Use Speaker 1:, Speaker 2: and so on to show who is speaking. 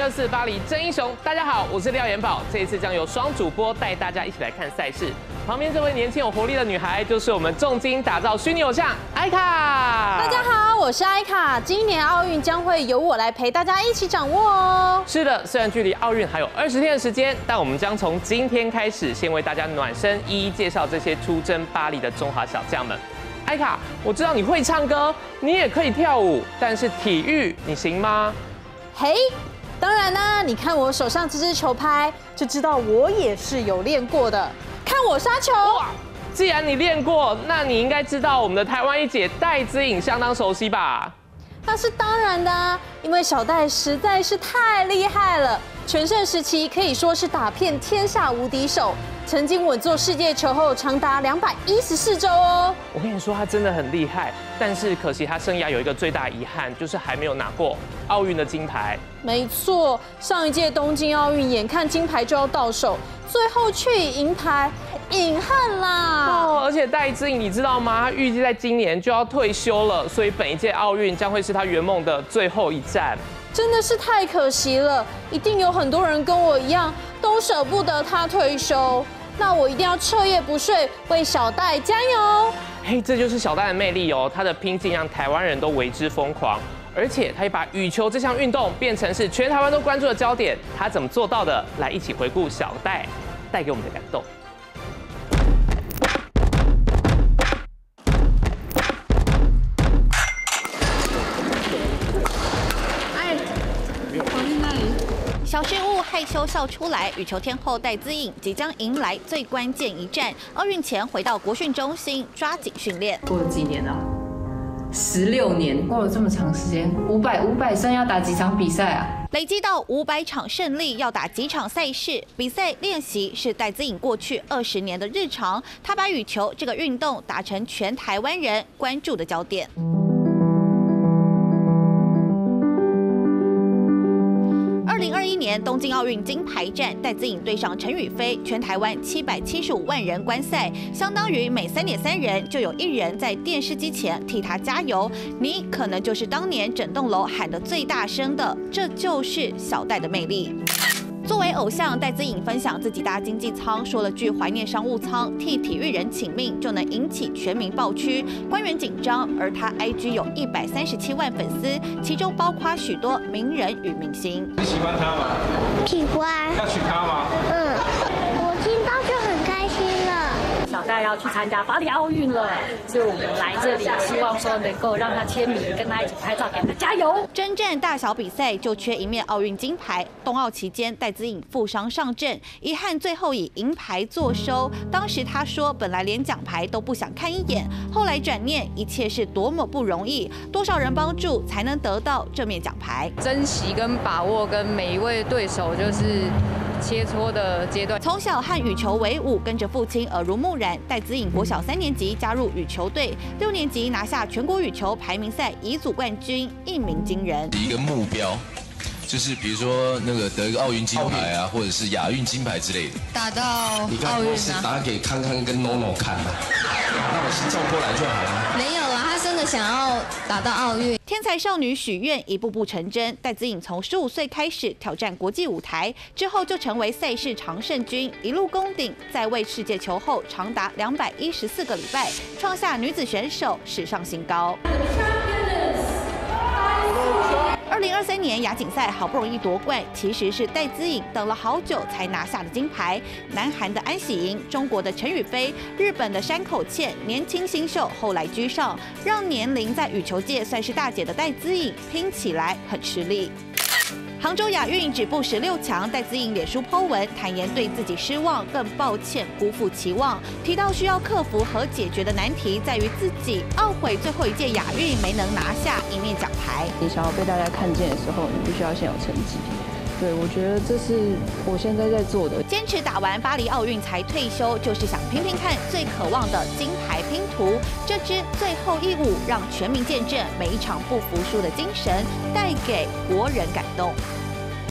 Speaker 1: 2024巴黎真英雄，大家好，我是廖元宝。这一次将由双主播带大家一起来看赛事。旁边这位年轻有活力的女孩，就是我们重金打造虚拟偶像艾卡。
Speaker 2: 大家好，我是艾卡。今年奥运将会由我来陪大家一起掌握哦。
Speaker 1: 是的，虽然距离奥运还有20天的时间，但我们将从今天开始，先为大家暖身，一一介绍这些出征巴黎的中华小将们。艾卡，我知道你会唱歌，你也可以跳舞，但是体育你行吗？
Speaker 2: 嘿，当然啦，你看我手上这支球拍，就知道我也是有练过的。看我杀球！哇，
Speaker 1: 既然你练过，那你应该知道我们的台湾一姐戴资颖相当熟悉吧？
Speaker 2: 那是当然的啊，因为小戴实在是太厉害了，全盛时期可以说是打遍天下无敌手。曾经稳坐世界球后长达214周哦。
Speaker 1: 我跟你说，他真的很厉害，但是可惜他生涯有一个最大遗憾，就是还没有拿过奥运的金牌。
Speaker 2: 没错，上一届东京奥运眼看金牌就要到手，最后却以银牌饮恨啦。
Speaker 1: 哦，而且戴资颖你知道吗？他预计在今年就要退休了，所以本一届奥运将会是他圆梦的最后一战。
Speaker 2: 真的是太可惜了，一定有很多人跟我一样都舍不得他退休。那我一定要彻夜不睡，为小戴加油！
Speaker 1: 嘿，这就是小戴的魅力哦，他的拼劲让台湾人都为之疯狂，而且他也把羽球这项运动变成是全台湾都关注的焦点。他怎么做到的？来一起回顾小戴带给我们的感动。
Speaker 3: 小失误害羞笑出来，羽球天后戴资颖即将迎来最关键一战。奥运前回到国训中心，抓紧训练。
Speaker 4: 过了几年了？16年，过了这么长时间，500胜要打几场比赛啊？
Speaker 3: 累积到500场胜利，要打几场赛事？比赛练习是戴资颖过去20年的日常。他把羽球这个运动打成全台湾人关注的焦点。2021年东京奥运金牌战，戴资颖对上陈雨菲，全台湾775万人观赛，相当于每3.3人就有1人在电视机前替他加油。你可能就是当年整栋楼喊得最大声的，这就是小戴的魅力。作为偶像，戴资颖分享自己搭经济舱，说了句怀念商务舱，替体育人请命就能引起全民爆区，官员紧张。而他 IG 有137万粉丝，其中包括许多名人与明星。
Speaker 5: 你喜欢他吗？
Speaker 6: 喜欢。
Speaker 5: 要娶她吗？
Speaker 6: 我听到就很开心了。
Speaker 7: 小戴要去参加巴黎奥运了，所以我们来这里，希望说能够让他签名，跟他一起拍照，给他加油。
Speaker 3: 征战大小比赛就缺一面奥运金牌。冬奥期间，戴资颖负伤上阵，遗憾最后以银牌作收。当时他说，本来连奖牌都不想看一眼，后来转念，一切是多么不容易，多少人帮助才能得到这面奖牌。
Speaker 8: 珍惜跟把握跟每一位对手就是切磋的阶段。
Speaker 3: 从小和羽球为伍，跟着父亲耳濡目染。戴资颖国小3年级加入羽球队，6年级拿下全国羽球排名赛乙组冠军，一鸣惊人。
Speaker 9: 一个目标就是比如说那个得一个奥运金牌啊，或者是亚运金牌之类的。
Speaker 8: 打到奥运
Speaker 9: 你看我是打给康康跟 NONO 看的，那我是照过来就好了。
Speaker 8: 没有啦，他真的想要打到奥运。
Speaker 3: 天才少女许愿一步步成真，戴资颖从15岁开始挑战国际舞台，之后就成为赛事常胜军，一路攻顶，在位世界球后长达214个礼拜，创下女子选手史上新高。2023年亚锦赛好不容易夺冠，其实是戴资颖等了好久才拿下的金牌。南韩的安喜莹、中国的陈雨菲、日本的山口茜，年轻新秀后来居上，让年龄在羽球界算是大姐的戴资颖拼起来很吃力。杭州亚运止步16强，戴资颖脸书 po 文坦言对自己失望，更抱歉辜负期望，提到需要克服和解决的难题在于自己懊悔最后一届亚运没能拿下一面奖牌。
Speaker 4: 你想要被大家看见的时候，你必须要先有成绩。对，我觉得这是我现在在做的。
Speaker 3: 坚持打完巴黎奥运才退休，就是想拼拼看最渴望的金牌拼图。这支最后一舞，让全民见证每一场不服输的精神，带给国人感动。